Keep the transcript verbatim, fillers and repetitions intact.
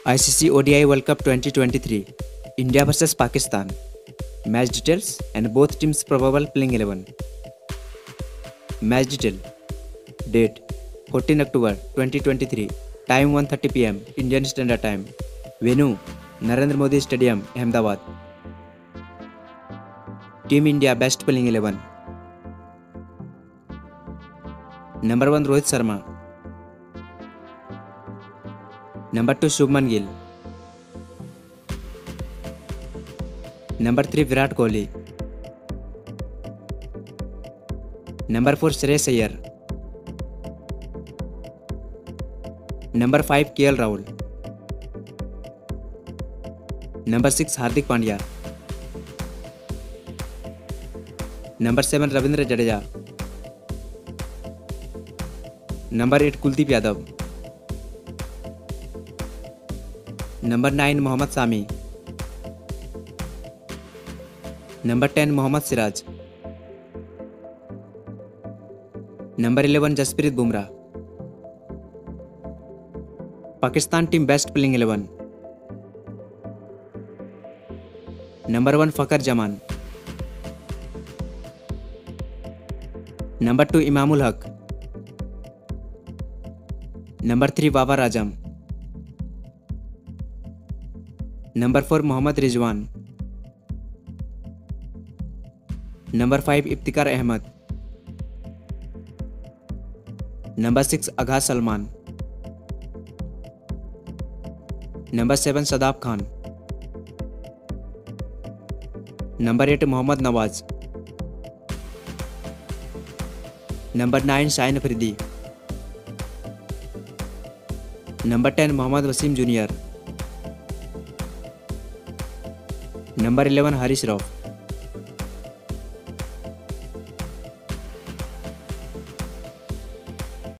I C C O D I World Cup twenty twenty-three, India versus Pakistan. Match details and both teams' probable playing eleven. Match detail. Date fourteen October twenty twenty-three. Time one thirty p m Indian Standard Time. Venue Narendra Modi Stadium, Ahmedabad. Team India best playing eleven. Number one Rohit Sharma. Number two Shubman Gill. Number three Virat Kohli. Number four Shreyas Iyer. Number five K L Rahul. Number six Hardik Pandya. Number seven Ravindra Jadeja. Number eight Kuldeep Yadav. Number nine Mohammad Sami. Number ten Mohammad Siraj. Number eleven Jasprit Bumrah. Pakistan team best playing eleven. Number one Fakhar Zaman. Number two Imamul Haq. Number three Babar Azam. Number four Mohammad Rizwan. Number five Iftikhar Ahmed. Number six Agha Salman. Number seven Shadab Khan. Number eight Mohammad Nawaz. Number nine Shaheen Afridi. Number ten Mohammad Wasim Junior. Number eleven Harish Rauf.